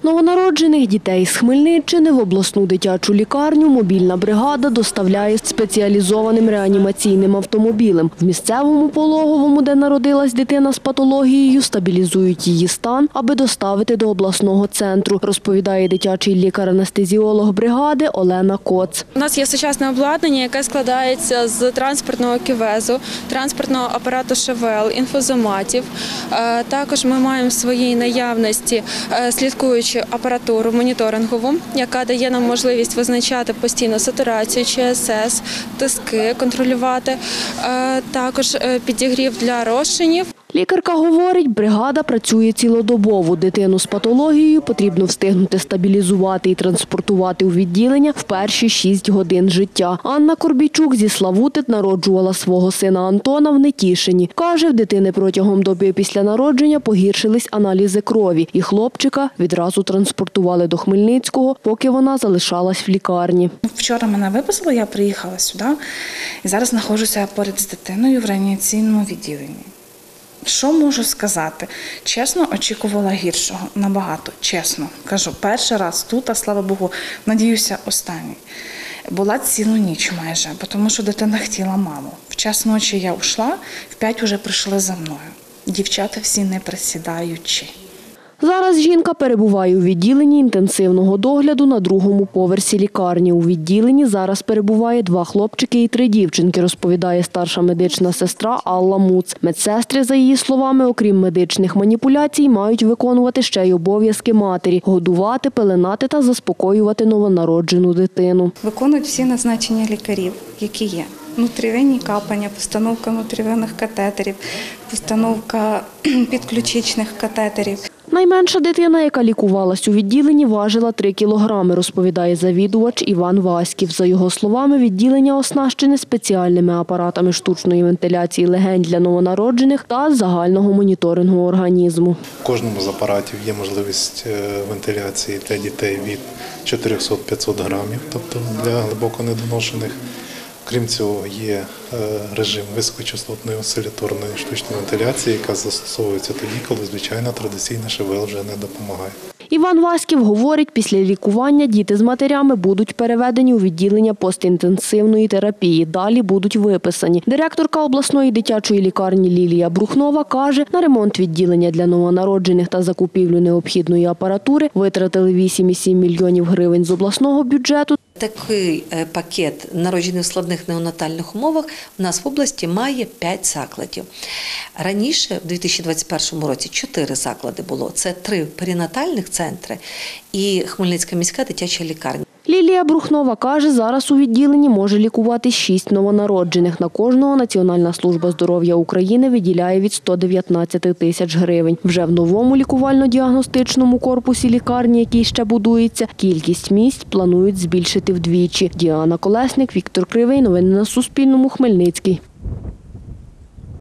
Новонароджених дітей з Хмельниччини в обласну дитячу лікарню мобільна бригада доставляє спеціалізованим реанімаційним автомобілем. В місцевому пологовому, де народилась дитина з патологією, стабілізують її стан, аби доставити до обласного центру, розповідає дитячий лікар-анестезіолог бригади Олена Коц. У нас є сучасне обладнання, яке складається з транспортного кювезу, транспортного апарату ШВЛ, інфузоматів. Також ми маємо в своїй наявності слідкуючу апаратуру моніторингову, яка дає нам можливість визначати постійно сатурацію, ЧСС, тиски, контролювати. Також підігрів для розчинів. Лікарка говорить, бригада працює цілодобово. Дитину з патологією потрібно встигнути стабілізувати і транспортувати у відділення в перші 6 годин життя. Анна Корбійчук зі Славутит народжувала свого сина Антона в Нетішині. Каже, в дитини протягом доби після народження погіршились аналізи крові. І хлопчика відразу транспортували до Хмельницького, поки вона залишалась в лікарні. Вчора мене виписали, я приїхала сюди і зараз знаходжуся поряд з дитиною в реанімаційному відділенні. Що можу сказати? Чесно, очікувала гіршого. Набагато. Чесно. Кажу, перший раз тут, а слава Богу, надіюся, останній. Була цілу ніч майже, тому що дитина хотіла маму. В час ночі я ушла, в 5 вже прийшли за мною. Дівчата всі не присідаючи. Зараз жінка перебуває у відділенні інтенсивного догляду на 2-му поверсі лікарні. У відділенні зараз перебуває 2 хлопчики і 3 дівчинки, розповідає старша медична сестра Алла Муц. Медсестри, за її словами, окрім медичних маніпуляцій, мають виконувати ще й обов'язки матері – годувати, пеленати та заспокоювати новонароджену дитину. Виконують всі назначення лікарів, які є. Внутрівенні капання, постановка внутрівенних катетерів, постановка підключичних катетерів. Найменша дитина, яка лікувалась у відділенні, важила 3 кілограми, розповідає завідувач Іван Васьків. За його словами, відділення оснащене спеціальними апаратами штучної вентиляції легень для новонароджених та загального моніторингу організму. В кожному з апаратів є можливість вентиляції для дітей від 400-500 грамів, тобто для глибоко недоношених. Крім цього, є режим високочастотної осциляторної штучної вентиляції, яка застосовується тоді, коли звичайно традиційна ШВЛ вже не допомагає. Іван Васьків говорить, після лікування діти з матерями будуть переведені у відділення постінтенсивної терапії. Далі будуть виписані. Директорка обласної дитячої лікарні Лілія Брухнова каже, на ремонт відділення для новонароджених та закупівлю необхідної апаратури витратили 8,7 мільйонів гривень з обласного бюджету. Такий пакет народжених в складних неонатальних умовах у нас в області має 5 закладів. Раніше, в 2021 році, 4 заклади було. Це 3 перинатальних центри і Хмельницька міська дитяча лікарня. Лілія Брухнова каже, зараз у відділенні може лікувати 6 новонароджених. На кожного Національна служба здоров'я України виділяє від 119 тисяч гривень. Вже в новому лікувально-діагностичному корпусі лікарні, який ще будується, кількість місць планують збільшити вдвічі. Діана Колесник, Віктор Кривий. Новини на Суспільному. Хмельницький.